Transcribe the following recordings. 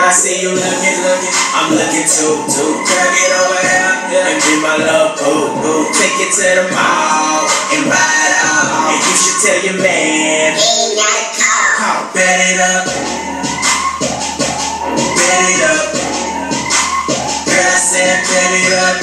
I see you looking, I'm looking too. Girl, get over here and be my love boo. Take it to the mall and buy it all. And you should tell your man, bet it up. Bet it up. Girl, I said bet it up.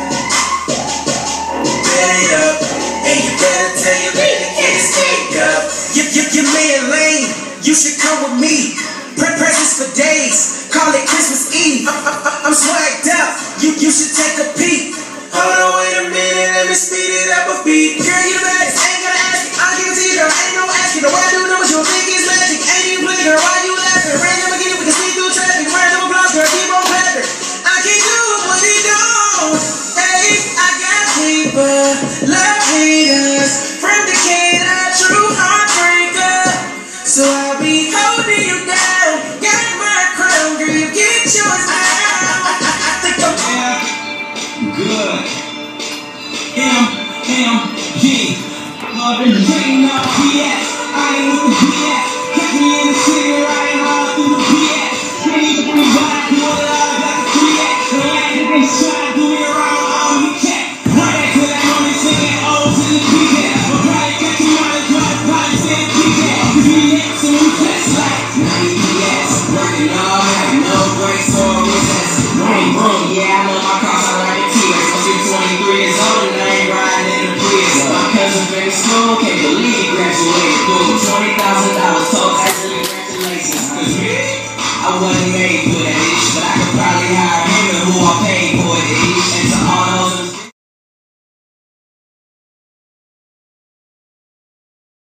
Bet it up. And you better tell your man to get his cake up. Your man lame, you should come with me. Presents for days, call it Christmas Eve. I'm swagged up, you should take a peek. Hold on, wait a minute, let me speed it up a beat. Girl, you the best, ain't gonna ask you, I'll give it to you, girl, ain't no asking. The way I do numbers, you'll think it's magic. Ain't even play, girl, why you laughing? Random again, we can speed through traffic. Random applause, girl, keep on clapping. I can't do what he does. Hey, I got people, love haters, from Decatur, true heartbreaker. So I'll be holding you down. Got my crown, girl, you get yours now. I think I'm good. MMG. Love and dream of PS. I ain't with the BS. Catch me in the city riding all through the PS. Can't even bring back to a love like a 3X. The last of this shot, do me around all you check. Right back to that moment singing O to the PJ. I'll probably catch you on the drive, probably saying PJ. Cause we next and we flex like 90 PS. Working all night, no breaks or recess. Vroom, yeah, I know my cars, I like the TX. I'm 23 years old and I ain't riding in the Prius. My cousin finished school, can't believe he graduated. Cool, $20,000, told actually congratulations. Cause I wasn't made